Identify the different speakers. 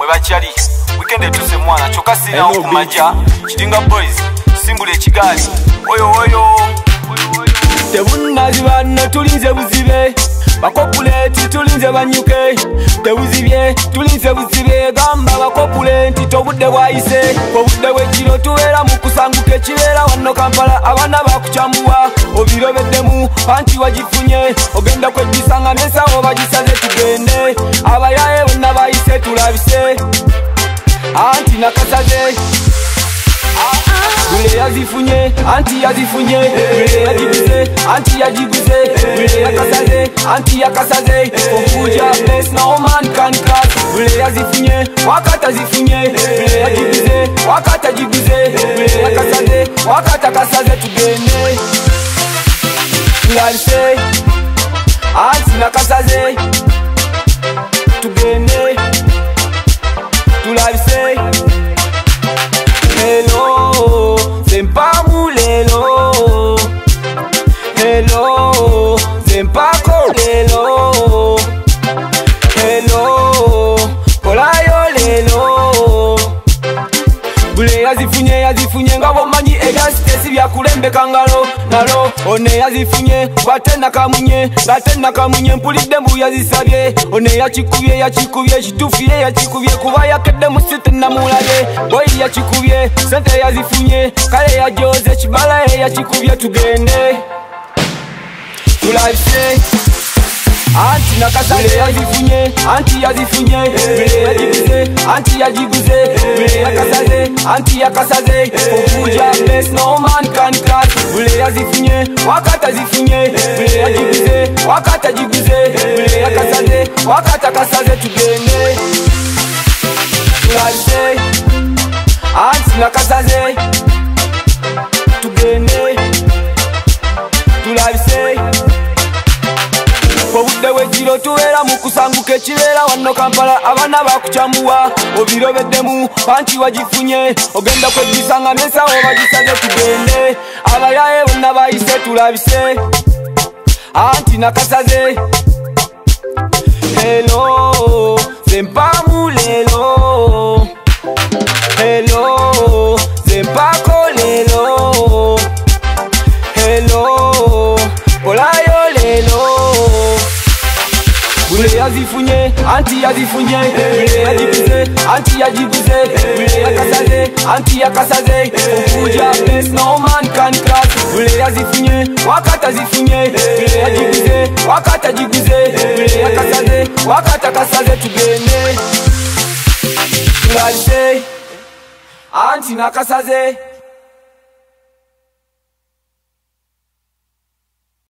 Speaker 1: webachali weekend etuse mwana choka sina okumaja Kidinga boys simbule Kigali oyo
Speaker 2: Tebunazi bano tulinze buzibe bakopulenti tulinze banyuke tebuzibye tulinze buzibe gamba bakopulenti tobudde bwayise obudde bwekiro tubeera mu kusanguka ekibeera wano Kampala abaana bakucambuwa obirobeddemu anti wagifunye ogenda kwegisanga n'ensawo bagisaze tugende abayaye bonna bayise tulabise anti nakasaze Bule yazifunye, anti yazifunye Bule yajiguze, anti yajiguze Bule yakasaze, anti yakasaze Okuja bless, no man can cut Bule yazifunye, wakata zifunye Bule yajiguze, wakata jiguze Bule yakasaze, wakata kasaze tugende Ngalise, anti nakasaze tugende Tulabise Hello, Zempamu lelo Hello, Zempako lelo Hello, Kolayo lelo Bule yazifunye nga bomanyi ebyasitesi byakulembe kangalo nalo one yazifunye batena kamunye mpulidde mbu yazisabye one yakikubye kitufiye yakikubye kuba yakedde mu site namulabye boyi yakikubye sente yazifunye kale yajoze kibala yakikubye tugende tulabise Anti nakasaze yazifunye, anti yazifunye Bule yajiguze, anti yajiguze Bule yakasaze, anti yakasaze Okuja bless, no man can cut Bule yazifunye, wakata zifunye Bule yajiguze, wakata jiguze Bule yakasaze, wakata kasaze tugende Tulabise Anti nakasaze tugende Tulabise obudde bwekiro tubeera mu kusanguka ekibeera wano Kampala abaana bakucambuwa obirobeddemu anti wagifunye ogenda kwegisanga n'ensawo bagisaze tugende abayaye bonna bayise tulabise anti nakasaze Hello, Zempamu lelo Hello, Zempako lelo Hello, Kolayo lelo Bule yazifunye, anti yazifunye Bule yajiguze, anti yajiguze Bule yakasaze, anti yakasaze Okuja bless, no man can cut Bule yazifunye, wakata zifunye Bule yajiguze, wakata jiguze Bule yakasaze, wakata kasaze tugende Tulabise, anti nakasaze